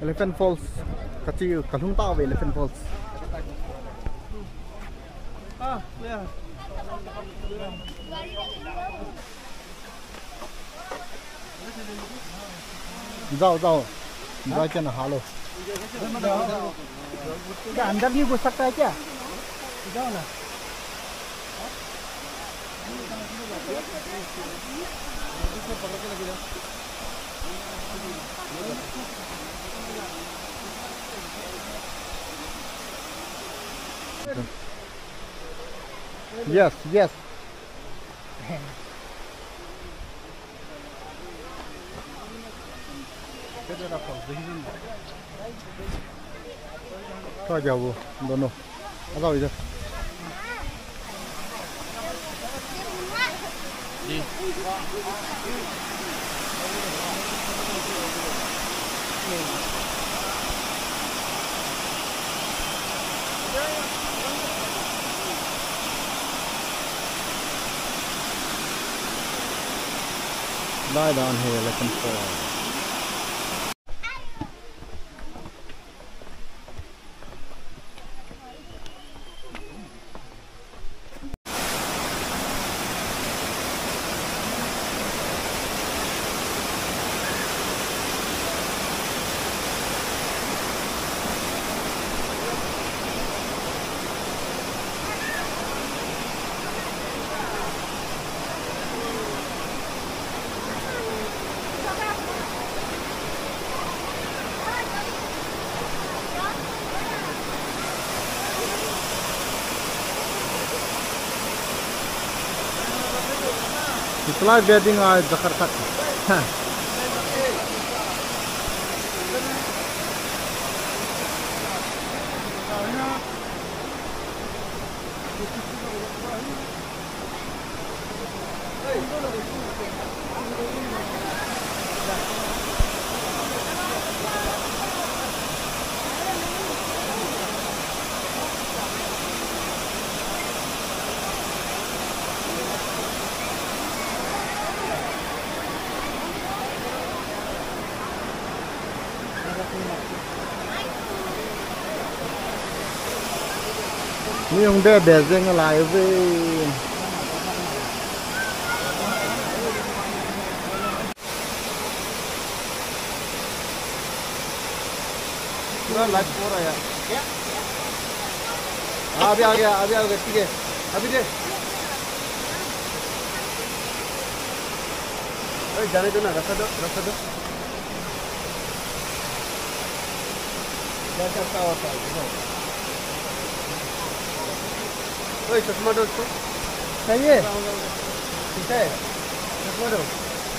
Elephant Falls kecil kalung tahu Elephant Falls. Ya. जाओ enjoy करना hello क्या अंदर नहीं घुस सकता है क्या? जाओ ना। Yes. तो जाओ वो दोनों आ जाओ इधर जी lie down here looking for Itulah wedding Jakarta. Ini yang dia bezeng live. पूरा लाइव हो रहा है यार। अभी आ गया ठीक है अभी दे जाने दो ना रास्ता दो क्या करता होता है चश्मा दो उसको चाहिए ठीक है चश्मा दो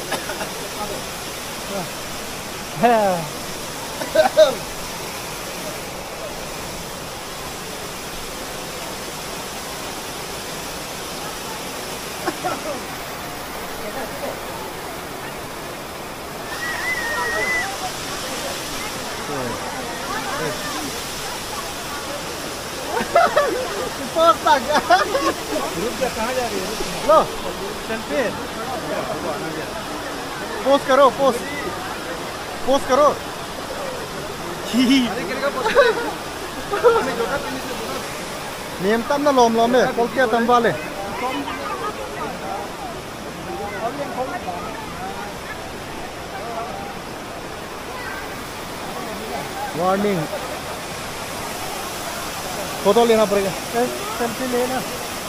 रुक जा कहाँ जा रही है लो सेल्फी पोस्ट करो नियम तम ना लोम है कल क्या तम वाले वार्निंग फोटो लेना पड़ेगा सेल्फी लेना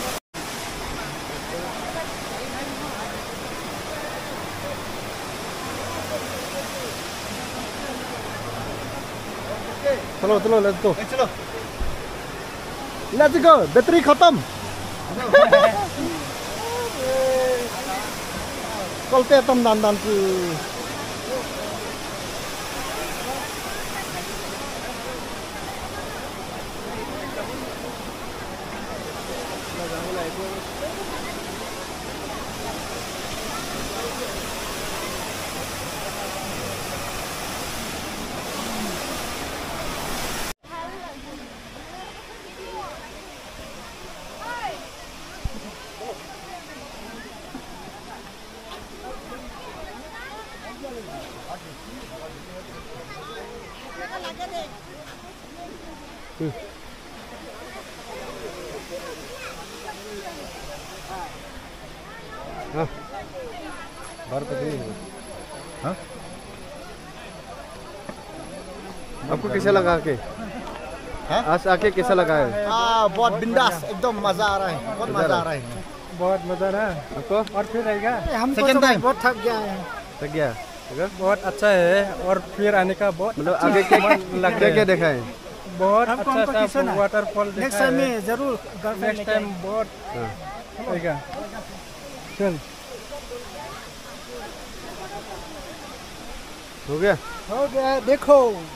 चलो लेट्स गो बैटरी खत्म कलते तम दान की हाँ बाहर पता नहीं। हाँ आपको कैसा लगा आके? हाँ? आज आके कैसा लगा है? बहुत बिंदास, एकदम मजा आ रहा है, बहुत मजा आ रहा है। बहुत मजा ना आपको? और फिर आएगा। हमको Second तो time? बहुत थक गया है। लग गया? बहुत अच्छा है और फिर आने का बहुत मतलब आगे क्या क्या देखा है? बहुत अच्छा सा वाटरफॉल देखा है। नेक्स्ट टाइम में जरूर नेक्स्ट टाइम बहुत आएगा। चल हो गया? हो गया देखो।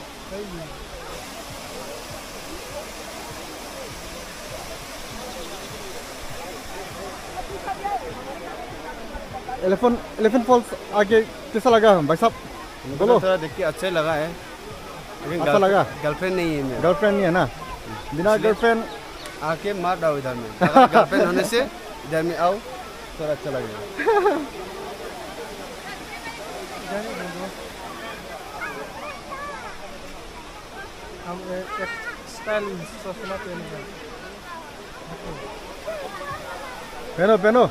एलिफेंट फॉल्स आके कैसा लगा भाई साहब? बोलो। थोड़ा देख के अच्छा लगा है, लेकिन अच्छा लगा? गर्लफ्रेंड नहीं है मेरा। गर्लफ्रेंड नहीं है ना? बिना गर्लफ्रेंड आके मार डाओ इधर में। अगर गर्लफ्रेंड होने से इधर में आओ थोड़ा अच्छा लगेगा। हम एक स्टाइल सोचना पड़ेगा। पहनो पहनो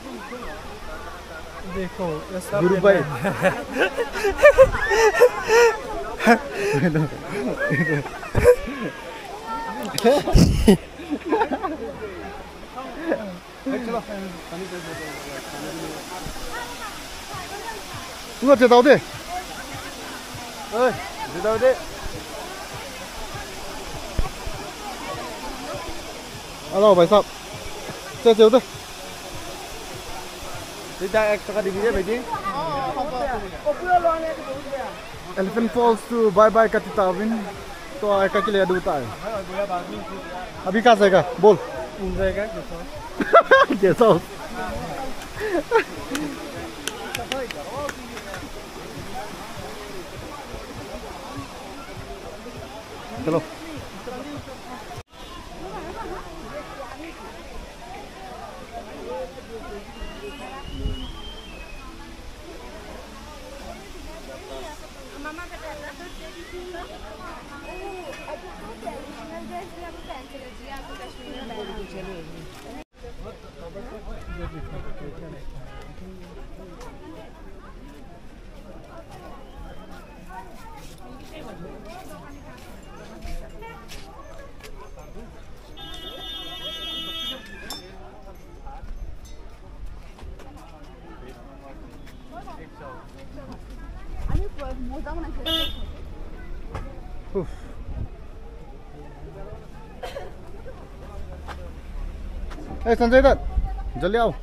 देखो ये सब गुरु भाई। तू अच्छे दाऊ दे। दाऊ दे। हेलो भाई साहब, चल उधर। एक टका दीजिए भैया। Elephant Falls to bye bye कतिताविन तो आएगा के लिए दूता है। अभी कहाँ जाएगा बोल? जाएगा कैसा हो? चलो संजय दत्त जल्दी आओ।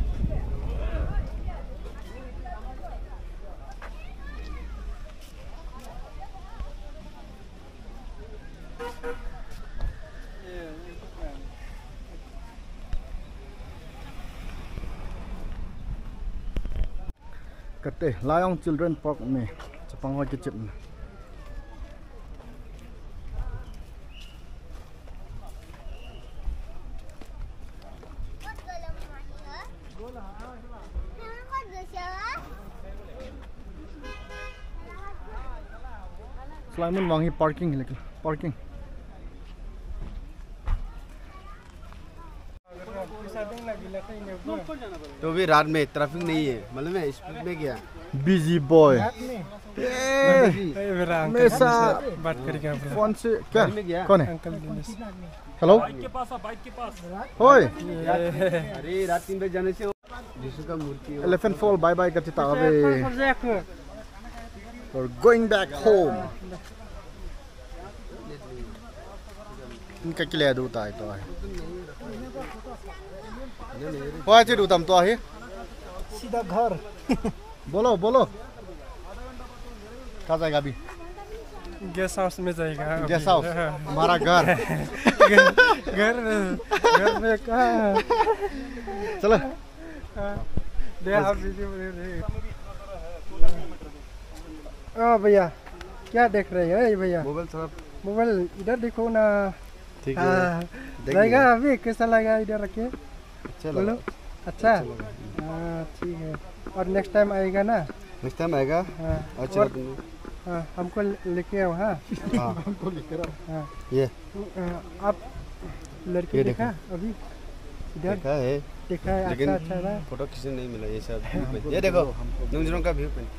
कते लायोंग चिल्ड्रन पार्क में चपांगवा के चिप में Sulaiman वहाँ ही पार्किंग है, लेकिन पार्किंग तो भी रात में ट्रैफिक नहीं है, मतलब है स्पीड में गया। बिजी बॉय मेरे साथ बात करेंगे। फोन से क्या कौन है? अंकल दिनेश। हेलो बाइक के पास ओए अरे रात 3 बजे जाने से यीशु का मूर्ति एलिफेंट फॉल बाय बाय करते तावे और गोइंग बैक होम इनका के लिए दूता है तो है वो आज दूता हम तो है सीधा घर। बोलो बोलो कहाँ जाएगा अभी? गेस्ट हाउस में जाएगा। गेस्ट हाउस हमारा घर घर में कहाँ? चलो भैया क्या देख रहे हैं भैया? मोबाइल थोड़ा मोबाइल इधर देखो ना। ठीक है जाएगा अभी कैसा लगा इधर रखे? अच्छा बोलो लगा। अच्छा। हाँ ठीक है। और नेक्स्ट टाइम आएगा ना? नेक्स्ट टाइम आएगा। हाँ अच्छा और हमको लेके आओ। हाँ हाँ हमको लेकर आओ। हाँ ये आप लड़के ये देखा अभी इधर देखा है देखा है? लेकिन अच्छा अच्छा रहा। फोटो किसी नहीं मिला ये सब व्यू पॉइंट। ये देखो नुंगजरों का व्यू पॉइंट।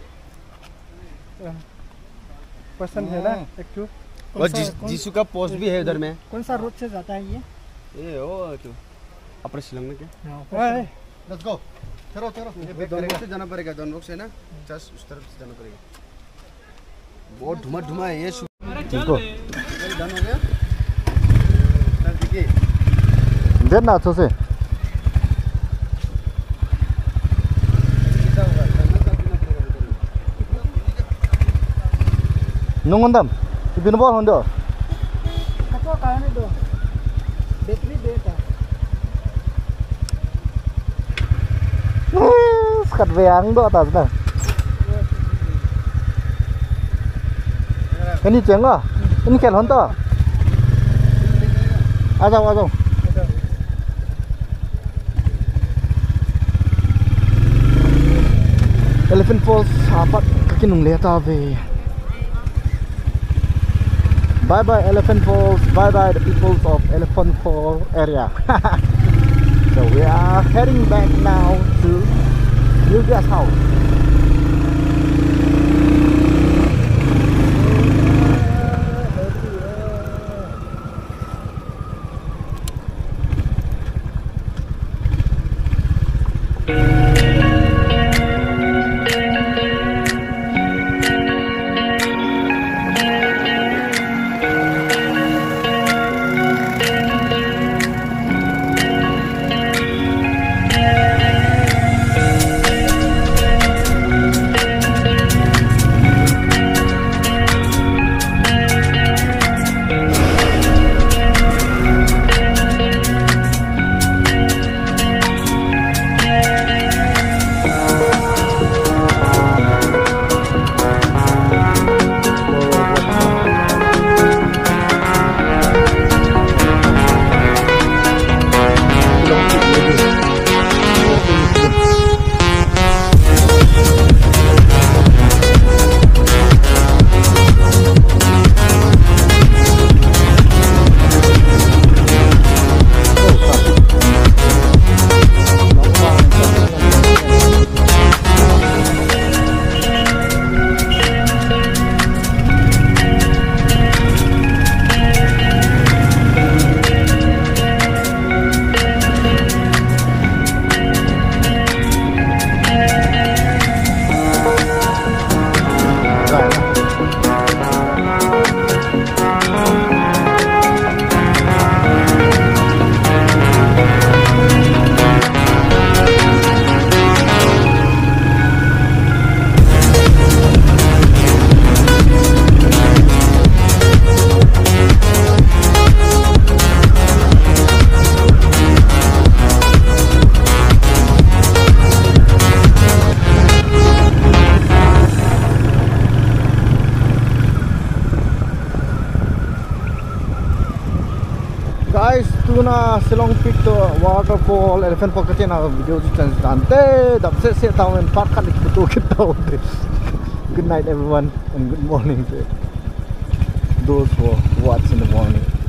पसंद है ना एक तो? और जीसू का पोस्ट भी है उधर में। कौन सा रोड से जाता है ये? ये ओ तो अपने शिलोंग में क्या ओए, लेट्स गो। चलो चलो। ये डॉन से जाना पड़ेगा। डॉन बॉक्स है ना जस्ट उस तरफ से जाना पड़ेगा। बहुत धुआं धुआं है ये इनको डन हो गया सर देखिए देख ना अच्छे से। Nungundam, ibin bol hondo. Kaco kaya itu battery beta. Sekat veang do atas dah. Ini cengah, ini kel hondo. Ajau ajau. Elephant Falls apa kaki nung lihat apa? Bye bye Elephant Falls, bye bye the peoples of Elephant Falls area. So we are heading back now to new guest house. Guys, tu na Silong Peak to waterfall, Elephant Falls kasi na video chance dante. Dapat siya tahu park kan betul kita. Good night everyone and good morning to those who watch in the morning.